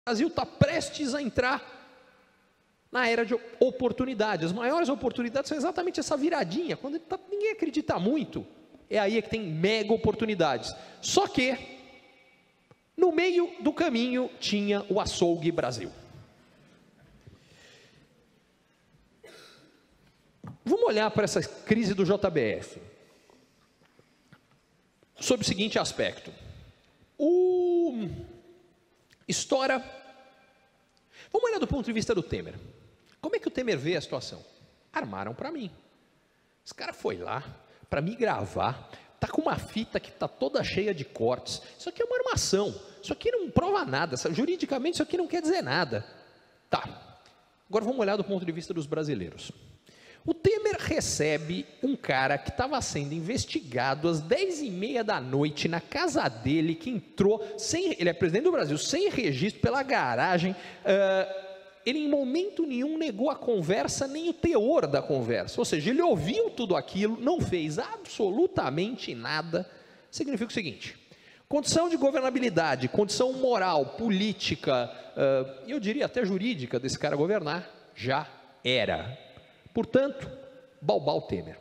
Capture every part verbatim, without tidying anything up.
Brasil está prestes a entrar na era de oportunidade. As maiores oportunidades são exatamente essa viradinha, quando tá, ninguém acredita muito, é aí que tem mega oportunidades. Só que, no meio do caminho, tinha o Açougue Brasil. Vamos olhar para essa crise do J B F, sob o seguinte aspecto. O... Estoura... Vamos olhar do ponto de vista do Temer. Como é que o Temer vê a situação? Armaram para mim. Esse cara foi lá para me gravar, tá com uma fita que tá toda cheia de cortes. Isso aqui é uma armação. Isso aqui não prova nada. Juridicamente isso aqui não quer dizer nada. Tá. Agora vamos olhar do ponto de vista dos brasileiros. O Temer recebe um cara que estava sendo investigado às dez e meia da noite na casa dele, que entrou, sem, ele é presidente do Brasil, sem registro, pela garagem. Uh, ele em momento nenhum negou a conversa, nem o teor da conversa. Ou seja, ele ouviu tudo aquilo, não fez absolutamente nada. Significa o seguinte: condição de governabilidade, condição moral, política, uh, eu diria até jurídica desse cara governar, já era. Portanto, Balbal Temer.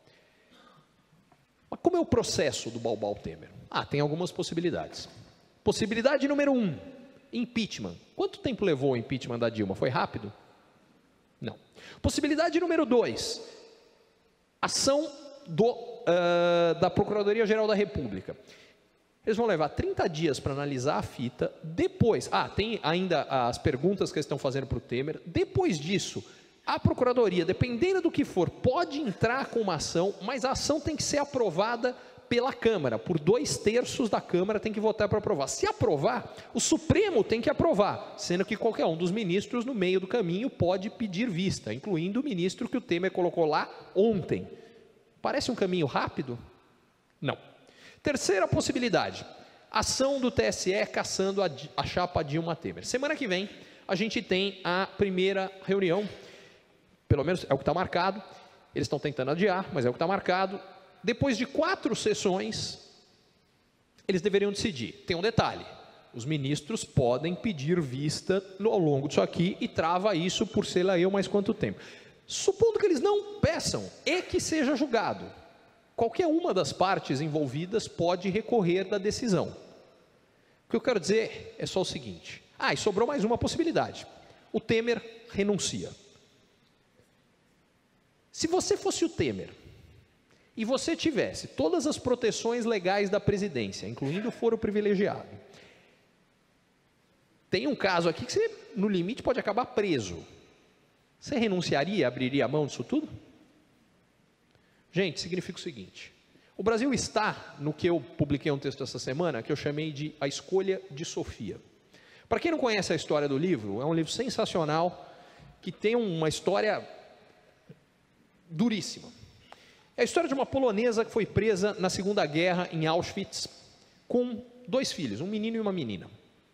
Mas como é o processo do Balbal Temer? Ah, tem algumas possibilidades. Possibilidade número um, impeachment. Quanto tempo levou o impeachment da Dilma? Foi rápido? Não. Possibilidade número dois, ação do, uh, da Procuradoria-Geral da República. Eles vão levar trinta dias para analisar a fita, depois, ah, tem ainda as perguntas que eles estão fazendo para o Temer, depois disso, a Procuradoria, dependendo do que for, pode entrar com uma ação, mas a ação tem que ser aprovada pela Câmara, por dois terços da Câmara tem que votar para aprovar. Se aprovar, o Supremo tem que aprovar, sendo que qualquer um dos ministros no meio do caminho pode pedir vista, incluindo o ministro que o Temer colocou lá ontem. Parece um caminho rápido? Não. Terceira possibilidade, ação do T S E caçando a, a chapa Dilma Temer. Semana que vem a gente tem a primeira reunião, pelo menos é o que está marcado, eles estão tentando adiar, mas é o que está marcado. Depois de quatro sessões, eles deveriam decidir. Tem um detalhe, os ministros podem pedir vista ao longo disso aqui e trava isso por sei lá eu mais quanto tempo. Supondo que eles não peçam e que seja julgado, qualquer uma das partes envolvidas pode recorrer da decisão. O que eu quero dizer é só o seguinte, ah, e sobrou mais uma possibilidade, o Temer renuncia. Se você fosse o Temer, e você tivesse todas as proteções legais da presidência, incluindo o foro privilegiado, tem um caso aqui que você, no limite, pode acabar preso. Você renunciaria, abriria a mão disso tudo? Gente, significa o seguinte, o Brasil está no que eu publiquei um texto essa semana, que eu chamei de A Escolha de Sofia. Para quem não conhece a história do livro, é um livro sensacional, que tem uma história duríssima. É a história de uma polonesa que foi presa na Segunda Guerra em Auschwitz com dois filhos, um menino e uma menina.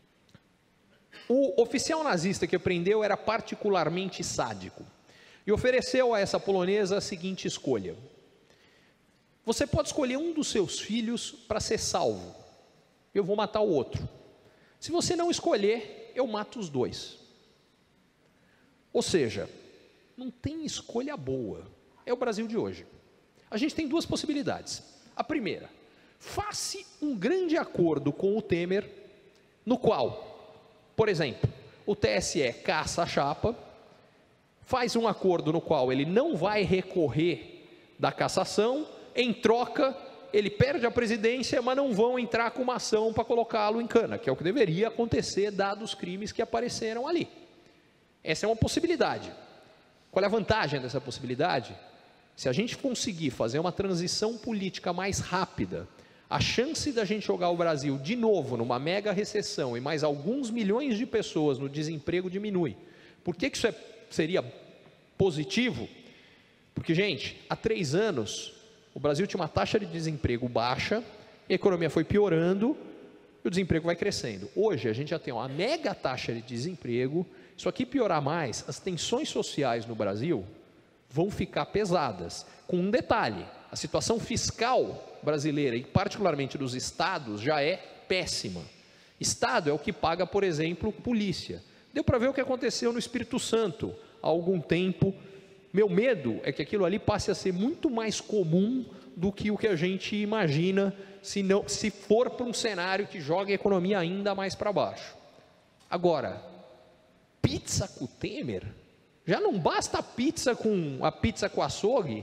O oficial nazista que prendeu era particularmente sádico e ofereceu a essa polonesa a seguinte escolha: você pode escolher um dos seus filhos para ser salvo, eu vou matar o outro. Se você não escolher, eu mato os dois. Ou seja, não tem escolha boa. É o Brasil de hoje. A gente tem duas possibilidades. A primeira, faça um grande acordo com o Temer, no qual, por exemplo, o T S E caça a chapa, faz um acordo no qual ele não vai recorrer da cassação, em troca, ele perde a presidência, mas não vão entrar com uma ação para colocá-lo em cana, que é o que deveria acontecer, dados os crimes que apareceram ali. Essa é uma possibilidade. Qual é a vantagem dessa possibilidade? Se a gente conseguir fazer uma transição política mais rápida, a chance da gente jogar o Brasil de novo numa mega recessão e mais alguns milhões de pessoas no desemprego diminui. Por que que isso é, seria positivo? Porque, gente, há três anos, o Brasil tinha uma taxa de desemprego baixa, a economia foi piorando e o desemprego vai crescendo. Hoje, a gente já tem uma mega taxa de desemprego, isso aqui piorar mais, as tensões sociais no Brasil vão ficar pesadas, com um detalhe, a situação fiscal brasileira, e particularmente dos estados, já é péssima. Estado é o que paga, por exemplo, polícia. Deu para ver o que aconteceu no Espírito Santo há algum tempo. Meu medo é que aquilo ali passe a ser muito mais comum do que o que a gente imagina, se, não, se for para um cenário que joga a economia ainda mais para baixo. Agora, pizza com o Temer? Já não basta a pizza com, a pizza com açougue?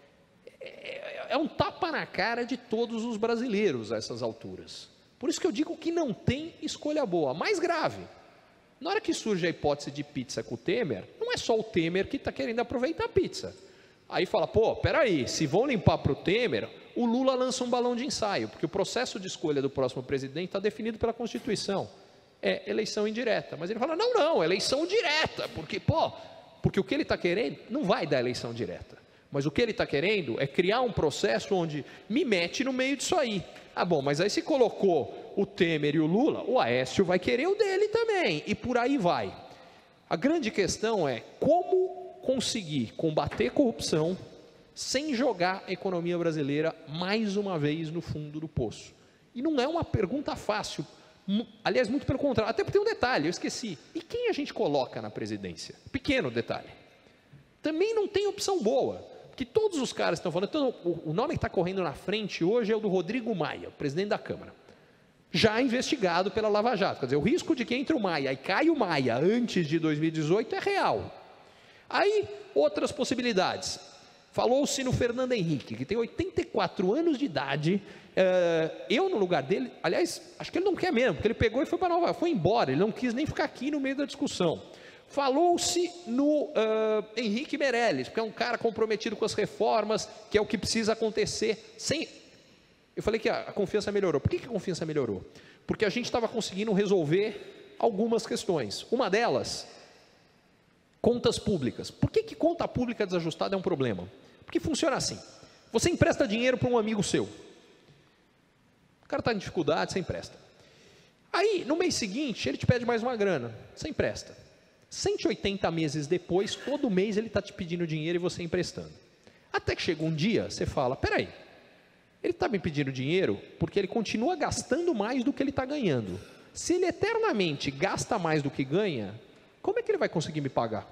É, é um tapa na cara de todos os brasileiros a essas alturas. Por isso que eu digo que não tem escolha boa. Mais grave, na hora que surge a hipótese de pizza com o Temer, não é só o Temer que está querendo aproveitar a pizza. Aí fala, pô, peraí, se vão limpar para o Temer, o Lula lança um balão de ensaio, porque o processo de escolha do próximo presidente está definido pela Constituição. É eleição indireta. Mas ele fala, não, não, eleição direta, porque, pô, porque o que ele está querendo não vai dar eleição direta. Mas o que ele está querendo é criar um processo onde me mete no meio disso aí. Ah, bom, mas aí se colocou o Temer e o Lula, o Aécio vai querer o dele também, e por aí vai. A grande questão é como conseguir combater corrupção sem jogar a economia brasileira mais uma vez no fundo do poço. E não é uma pergunta fácil, aliás, muito pelo contrário, até porque tem um detalhe, eu esqueci, e quem a gente coloca na presidência? Pequeno detalhe. Também não tem opção boa, porque todos os caras estão falando, então, o nome que está correndo na frente hoje é o do Rodrigo Maia, presidente da Câmara, já investigado pela Lava Jato. Quer dizer, o risco de que entre o Maia e cai o Maia antes de dois mil e dezoito é real. Aí, outras possibilidades. Falou-se no Fernando Henrique, que tem oitenta e quatro anos de idade. Uh, eu, no lugar dele, aliás, acho que ele não quer mesmo, porque ele pegou e foi para Nova York, foi embora, ele não quis nem ficar aqui no meio da discussão. Falou-se no uh, Henrique Meirelles, porque é um cara comprometido com as reformas, que é o que precisa acontecer. Sem... Eu falei que a, a confiança melhorou. Por que, que a confiança melhorou? Porque a gente estava conseguindo resolver algumas questões. Uma delas... Contas públicas. Por que, que conta pública desajustada é um problema? Porque funciona assim. Você empresta dinheiro para um amigo seu. O cara está em dificuldade, você empresta. Aí, no mês seguinte, ele te pede mais uma grana. Você empresta. cento e oitenta meses depois, todo mês ele está te pedindo dinheiro e você emprestando. Até que chega um dia, você fala, peraí, ele está me pedindo dinheiro porque ele continua gastando mais do que ele está ganhando. Se ele eternamente gasta mais do que ganha, como é que ele vai conseguir me pagar?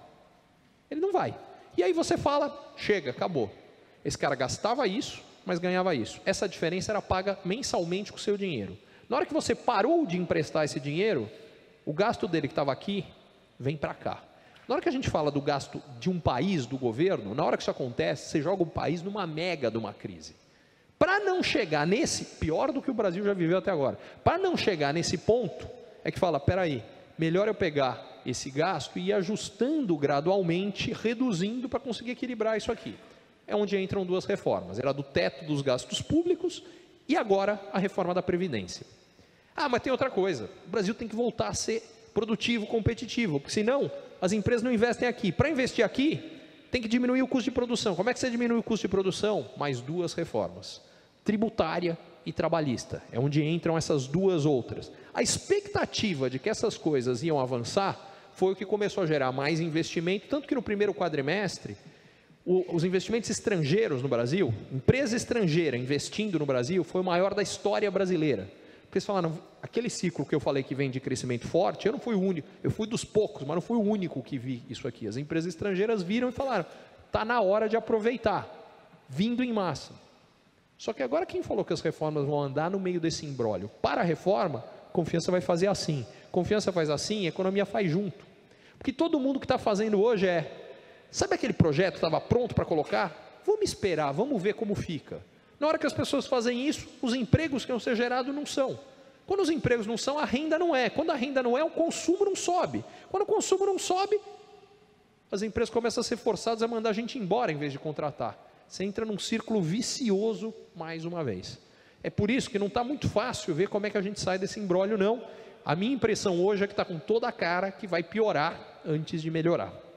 Ele não vai. E aí você fala, chega, acabou. Esse cara gastava isso, mas ganhava isso. Essa diferença era paga mensalmente com o seu dinheiro. Na hora que você parou de emprestar esse dinheiro, o gasto dele que estava aqui, vem para cá. Na hora que a gente fala do gasto de um país, do governo, na hora que isso acontece, você joga o país numa mega de uma crise. Para não chegar nesse, pior do que o Brasil já viveu até agora, para não chegar nesse ponto, é que fala, peraí, melhor eu pegar esse gasto e ir ajustando gradualmente, reduzindo para conseguir equilibrar isso aqui. É onde entram duas reformas, era do teto dos gastos públicos e agora a reforma da Previdência. Ah, mas tem outra coisa, o Brasil tem que voltar a ser produtivo, competitivo, porque senão as empresas não investem aqui. Para investir aqui, tem que diminuir o custo de produção. Como é que você diminui o custo de produção? Mais duas reformas, tributária e trabalhista, é onde entram essas duas outras. A expectativa de que essas coisas iam avançar foi o que começou a gerar mais investimento, tanto que no primeiro quadrimestre, o, os investimentos estrangeiros no Brasil, empresa estrangeira investindo no Brasil, foi o maior da história brasileira. Porque eles falaram, aquele ciclo que eu falei que vem de crescimento forte, eu não fui o único, eu fui dos poucos, mas não fui o único que vi isso aqui. As empresas estrangeiras viram e falaram, está na hora de aproveitar, vindo em massa. Só que agora quem falou que as reformas vão andar no meio desse imbróglio? Para a reforma, confiança vai fazer assim. Confiança faz assim, a economia faz junto. Porque todo mundo que está fazendo hoje é, sabe aquele projeto que estava pronto para colocar? Vamos esperar, vamos ver como fica. Na hora que as pessoas fazem isso, os empregos que vão ser gerados não são. Quando os empregos não são, a renda não é. Quando a renda não é, o consumo não sobe. Quando o consumo não sobe, as empresas começam a ser forçadas a mandar a gente embora em vez de contratar. Você entra num círculo vicioso mais uma vez. É por isso que não está muito fácil ver como é que a gente sai desse imbróglio, não. A minha impressão hoje é que está com toda a cara que vai piorar antes de melhorar.